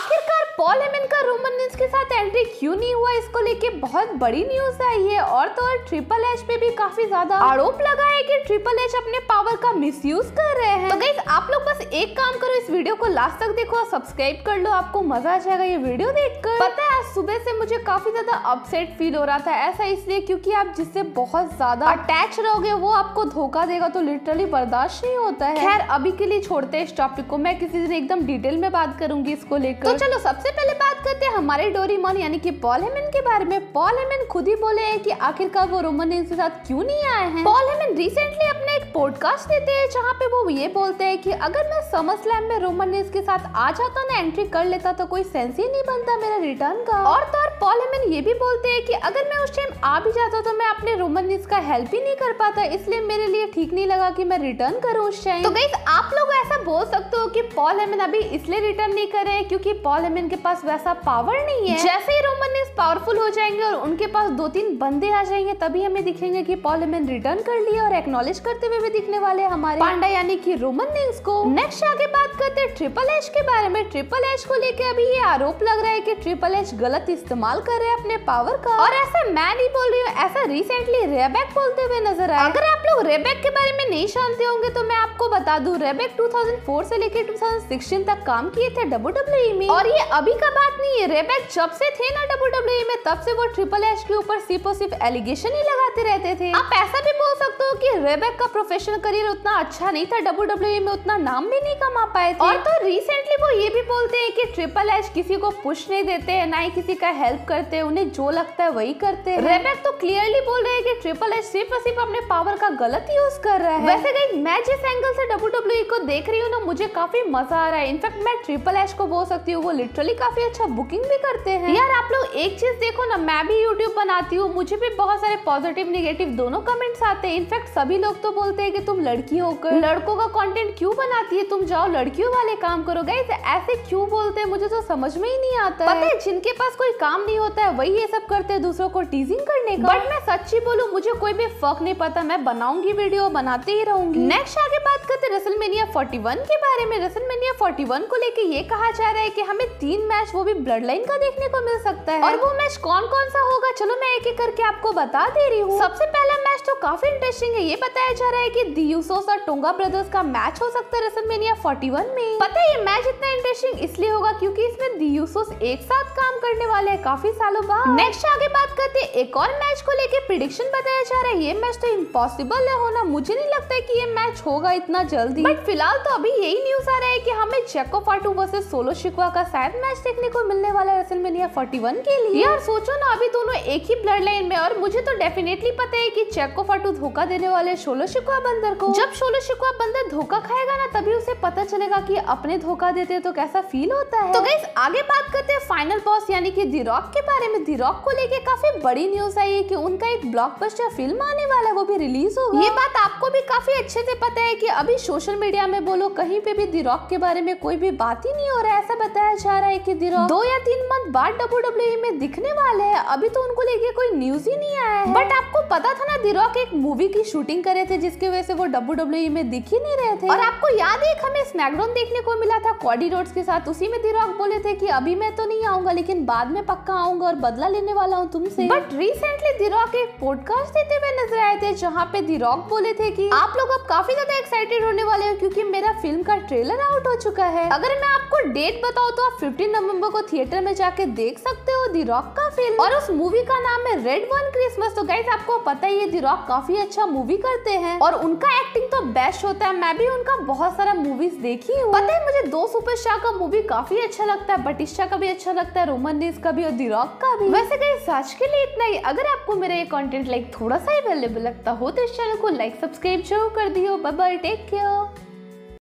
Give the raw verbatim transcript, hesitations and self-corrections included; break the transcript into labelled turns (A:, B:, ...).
A: आखिरकार Paul Heyman का Roman Reigns के साथ एंट्री क्यों नहीं हुआ, इसको लेके बहुत बड़ी न्यूज आई है। और तो और ट्रिपल एच पे भी काफी ज्यादा आरोप लगा है कि ट्रिपल एच अपने पावर का मिसयूज कर रहे हैं। तो गाइस आप लोग बस एक काम करो, इस वीडियो को लास्ट तक देखो और सब्सक्राइब कर लो, आपको मजा आ जाएगा ये वीडियो देखकर। पता है आज सुबह से मुझे काफी ज्यादा अपसेट फील हो रहा था, ऐसा इसलिए क्योंकि आप जिससे बहुत ज्यादा अटैच रहोगे वो आपको धोखा देगा तो लिटरली बर्दाश्त नहीं होता है। खैर अभी के लिए छोड़ते हैं इस टॉपिक को, मैं किसी दिन एकदम डिटेल में बात करूंगी इसको लेकर। तो चलो सबसे पहले बात करते हैं हमारे डोरेमोन यानी कि पॉल हेमन के बारे में। पॉल हेमन खुद ही बोले हैं कि आखिरकार वो रोमन रेंस के साथ क्यों नहीं आए हैं। पॉल हेमन रिसेंटली अपना एक पॉडकास्ट देते हैं जहाँ पे वो ये बोलते हैं कि अगर मैं समरस्लैम में रोमन रेंस के साथ आ जाता ना, एंट्री कर लेता तो कोई सेंस ही नहीं बनता मेरा रिटर्न का। और तो और पॉल हेमन ये भी बोलते हैं कि अगर मैं उस टाइम आ भी जाता तो मैं अपने रोमन रेंस का हेल्प ही नहीं कर पाता, इसलिए मेरे लिए ठीक नहीं लगा कि मैं रिटर्न करूँ उस टाइम। तो गाइस आप लोग ऐसा बोल सकते हो कि पॉल हेमन अभी इसलिए रिटर्न नहीं कर रहे हैं क्योंकि पॉल हेमन के पास वैसा पावर नहीं है। जैसे ही रोमन रेंस पावरफुल हो जाएंगे और उनके पास दो तीन बंदे आ जाएंगे तभी हमें दिखेंगे कि पॉल हेमन रिटर्न कर लिया और एक्नॉलेज करते हुए भी दिखने वाले हमारे पांडा यानी कि रोमन रेंस को। नेक्स्ट आगे बात करते हैं ट्रिपल एच के बारे में। ट्रिपल एच को लेके अभी ये आरोप लग रहा है कि ट्रिपल एच गलत इस्तेमाल कर रहे हैं अपने पावर का। और ऐसा मैं नहीं बोल रही हूँ, ऐसा रिसेंटली रेबेक बोलते हुए नजर आया। अगर आप लोग रेबेक के बारे में नहीं जानते होंगे तो मैं आपको बता दूं, रेबेक दो हज़ार चार से लेकर दो हज़ार सोलह तक काम किए थे डब्ल्यू डब्ल्यू ई में। और ये अभी का बात नहीं है, रेबेक जब से थे ना डब्ल्यू डब्ल्यू ई में तब से वो ट्रिपल एच के ऊपर सिर्फ और सिर्फ एलिगेशन ही लगाते रहते थे। आप ऐसा भी बोल सकते हो कि रेबेक का प्रोफेशनल करियर उतना अच्छा नहीं था, डब्ल्यू डब्ल्यू ई में उतना नाम भी नहीं कमा पाए थे। और तो रिसेंटली वो ये भी बोलते हैं कि ट्रिपल एच किसी को पुश नहीं देते हैं, ना ही किसी का हेल्प करते हैं, उन्हें जो लगता है वही करते हैं। रेबेक तो क्लियरली बोल रहे हैं कि ट्रिपल एच सिर्फ और सिर्फ अपने पावर का गलत यूज कर रहा है। वैसे गाइस मैं जिस एंगल से डब्ल्यू डब्ल्यू ई को देख रही हूँ ना, मुझे काफी मजा आ रहा है। इनफैक्ट मैं ट्रिपल एच को बोल सकती हूँ वो लिटरली काफी अच्छा बुकिंग भी करते हैं। यार आप लोग एक चीज देखो ना, मैं भी यूट्यूब बनाती हूँ, मुझे भी बहुत सारे पॉजिटिव निगेटिव दोनों कमेंट्स आते हैं। इनफैक्ट सभी लोग तो बोलते हैं कि तुम लड़की होकर लड़कों का कंटेंट क्यों बनाती है, तुम जाओ लड़कियों वाले काम करो। गाइस ऐसे क्यों बोलते हैं मुझे तो समझ में ही नहीं आता। पता है जिनके पास कोई काम नहीं होता है वही ये सब करते हैं दूसरों को टीजिंग करने का। बट मैं सच्ची बोलूं मुझे कोई भी फर्क नहीं पड़ता, मैं बनाऊंगी वीडियो, बनाते ही रहूंगी। नेक्स्ट आगे बात करते हैं रेसलमेनिया इकतालीस के बारे में। रेसलमेनिया इकतालीस को लेके ये कहा जा रहा है कि हमें तीन मैच वो भी ब्लड लाइन का देखने को मिल सकता है। और वो मैच कौन कौन सा होगा चलो मैं एक एक करके आपको बता दे रही हूँ। सबसे पहला मैच तो काफी इंटरेस्टिंग है, ये बताया जा रहा है कि दी यूसोस और टोंगा ब्रदर्स का मैच हो सकता है रेसलमेनिया इकतालीस में। पता है ये मैच इतना इंटरेस्टिंग इसलिए होगा क्योंकि इसमें दी यूसोस एक साथ काम करने वाले हैं काफी सालों बाद। नेक्स्ट आगे बात करते हैं एक और मैच को लेके प्रेडिक्शन बताया जा रहा है, ये मैच तो इम्पॉसिबल है होना, मुझे नहीं लगता है कि ये मैच होगा इतना जल्दी। बट फिलहाल तो अभी यही न्यूज आ रहा है कि हमें Jacob Fatu versus Solo Sikoa का शायद मैच देखने को मिलने वाला है रेसलमेनिया इकतालीस के लिए। यार सोचो ना अभी दोनों एक ही ब्लड लाइन में, और मुझे तो डेफिनेटली पता है कि जैको फाटू धोखा देने वाले सोलो सिकोआ बंदर को। जब सोलो सिकोआ बंदर धोखा खाएगा ना तभी उसे पता चलेगा कि अपने धोखा देते तो कैसा फील होता है। तो गाइस आगे बात करते हैं फाइनल बॉस यानी कि दी रॉक के बारे में। दी रॉक को लेके काफी बड़ी न्यूज आई है कि उनका एक ब्लॉकबस्टर फिल्म आने वाला है, वो भी रिलीज होगा। ये बात आपको भी काफी अच्छे से पता है कि अभी सोशल मीडिया में बोलो कहीं पे भी दी रॉक के बारे में कोई भी बात ही नहीं हो रहा है। ऐसा बताया जा रहा है कि दी रॉक दो या तीन मंथ बाद डब्ल्यू डब्ल्यू ई में दिखने वाले हैं, अभी तो उनको लेके कोई न्यूज ही नहीं आया है। बट आपको पता था ना दी रॉक एक मूवी की शूटिंग करे थे जिसकी वजह से वो डब्ल्यू डब्ल्यू ई में दिख ही नहीं रहे थे। और आपको याद है हमें स्मैकडाउन देखने को मिला था कॉडी रोड्स के साथ, उसी में दी रॉक बोले थे कि अभी मैं तो नहीं आऊंगा लेकिन बाद में पक्का आऊंगा और बदला लेने वाला हूँ तुमसे। बट रिसेंटली दी रॉक एक पॉडकास्ट देते हुए नजर आए थे जहाँ पे दी रॉक बोले थे कि आप लोग अब काफी ज्यादा एक्साइटेड होने वाले हो क्योंकि मेरा फिल्म का ट्रेलर आउट हो चुका है। अगर मैं आपको डेट बताऊं तो आप पंद्रह नवंबर को थिएटर में जाके देख सकते हो दी रॉक का फिल्म, और उस मूवी का नाम है रेड वन क्रिसमस। तो गाइस आपको पता ही है दी रॉक काफी अच्छा मूवी करते हैं और उनका एक्टिंग तो बेस्ट होता है, मैं भी उनका बहुत सारा मूवीज देखी हूँ। पता है मुझे दो सुपरस्टार का मूवी काफी अच्छा लगता है, बटिस्टा का भी अच्छा लगता है, रोमन रेंस का भी और दी रॉक का भी। वैसे गाइस आज के लिए इतना ही। अगर आपको मेरा ये कंटेंट लाइक थोड़ा सा ही अवेलेबल लगता हो तो इस चैनल को लाइक सब्सक्राइब जरूर कर दियो। Bye bye, take care.